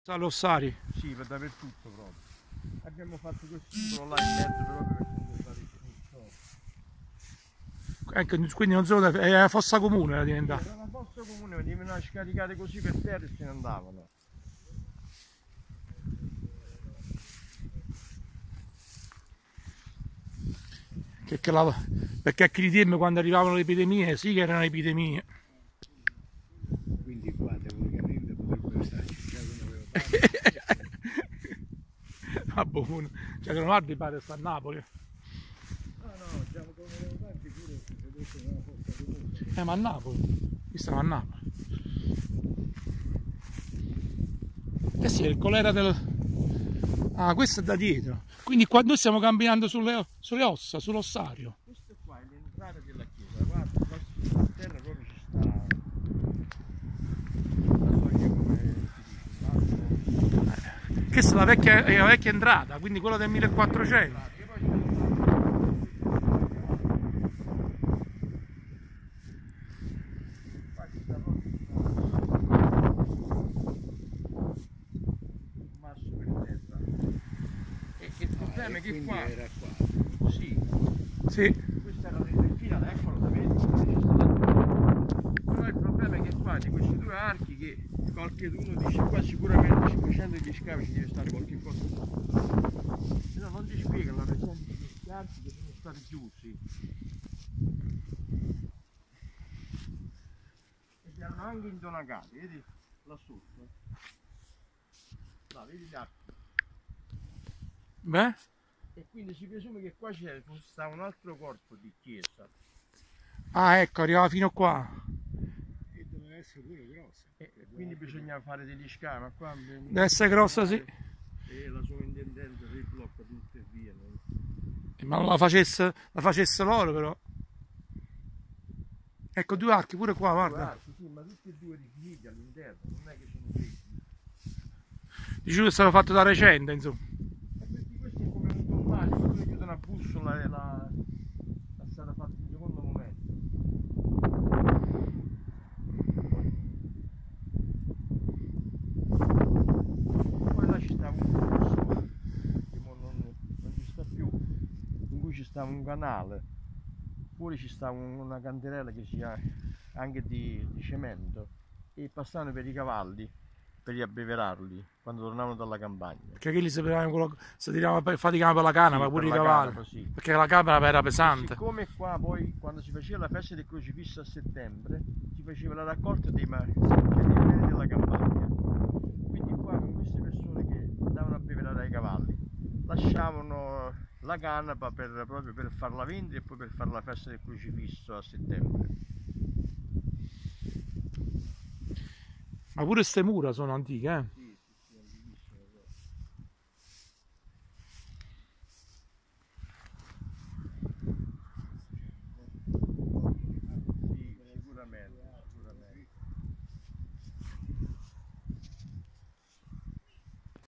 All'Ossari. Sì, per dappertutto proprio. Abbiamo fatto quel simbolo là in mezzo proprio per completare il tutto. Ecco, quindi non solo è la fossa comune era diventata. Era una fossa comune, venivano scaricate così per terra e se ne andavano. Perché a Critiemme quando arrivavano le epidemie, sì che erano epidemie. Quindi qua teoricamente potrebbero starci già come avevo Vabbè, cioè che Leonardo pare sta a Napoli. no, siamo come avevo tanti pure se fosse una fossa comune. Ma a Napoli, qui stiamo a Napoli. Eh sì, il colera del... Ah, questo è da dietro. Quindi qua noi stiamo camminando sulle ossa, sull'ossario. Questo qua è l'entrata della chiesa, guarda, qua a terra proprio ci sta la soglia come si dice, Questa è la vecchia entrata, quindi quella del 1400. Il problema è che quindi qua, era qua. sì, Sì. questa era l'entrata, eccolo, da vedi? Però il problema è che qua di questi due archi che qualcuno dice qua sicuramente 500 di scavi ci deve stare qualche cosa, se no non ti spiegano la presenza di questi archi che sono stati chiusi e li hanno anche intonacati, vedi là sotto, là vedi gli archi. Beh? E quindi si presume che qua c'è un altro corpo di chiesa. Ah, ecco, arrivava fino qua. E doveva essere pure grossa. E quindi bisognava fare degli scavi, ma qua Deve essere grossa, sì. e la sua intendenza riblocca tutte e via. Ma non la facesse loro però. Ecco, due archi pure qua, guarda. Sì, ma tutti e due rifiniti all'interno, non è che sono questi. Dici che è stato fatto da recente, insomma. E questi è come un tombale, quando chiudono a bussola e la stata fatta in secondo momento. Poi là ci stava un pozzo, che non ci sta più, in cui ci stava un canale, fuori ci stava una canterella che si ha anche di cemento e passavano per i cavalli per riabbeverarli quando tornavano dalla campagna. Perché quelli si tiravano faticavano per la canapa, Sì, pure i per la cavalli. canapa, sì. Perché la canapa era pesante. Siccome qua poi quando si faceva la festa del crocifisso a settembre si faceva la raccolta dei beni della campagna, quindi qua con queste persone che andavano a beverare ai cavalli lasciavano la canapa proprio per farla vendere e poi per fare la festa del crocifisso a settembre. Ma pure queste mura sono antiche, eh? Sì.